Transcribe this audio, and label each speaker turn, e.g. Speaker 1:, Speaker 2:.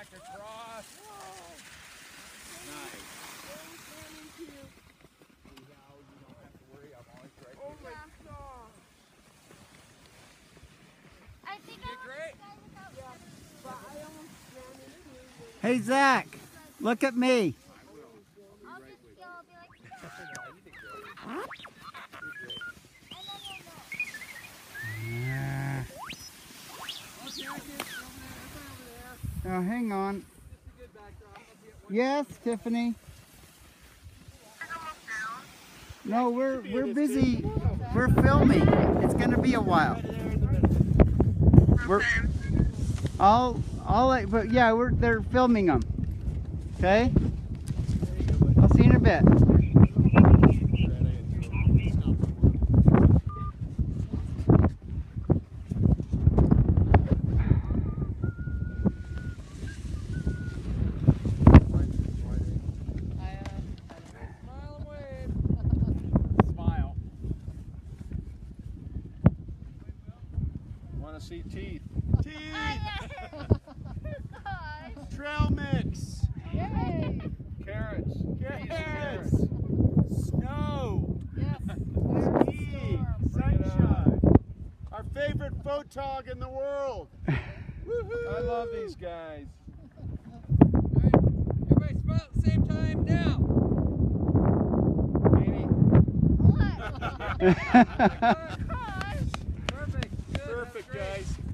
Speaker 1: back across. Whoa. Nice. Anyhow, you don't have to worry. I'm always right here.
Speaker 2: Oh my gosh.
Speaker 3: I think
Speaker 1: You did great.
Speaker 2: But I almost ran into it.
Speaker 4: Hey, Zach, look at me.
Speaker 3: I'll just go, I'll be like,
Speaker 1: No, you did great.
Speaker 3: and then you'll know.
Speaker 4: Oh, hang on.
Speaker 1: Just a good backdrop. I'll be at one.
Speaker 4: Yes, Tiffany. No, we're busy. We're filming. It's gonna be a while. We're but yeah, they're filming them. Okay. I'll see you in a bit.
Speaker 1: See teeth. Teeth!
Speaker 3: Gosh.
Speaker 1: Trail mix!
Speaker 2: Yay!
Speaker 1: Carrots! Carrots! Snow!
Speaker 2: Yes.
Speaker 1: Ski! Sunshine! Our favorite photog in the world! Woohoo! I love these guys.
Speaker 5: Alright, everybody smile at the same time now.
Speaker 3: What?
Speaker 5: Perfect. Good.
Speaker 1: Perfect, guys.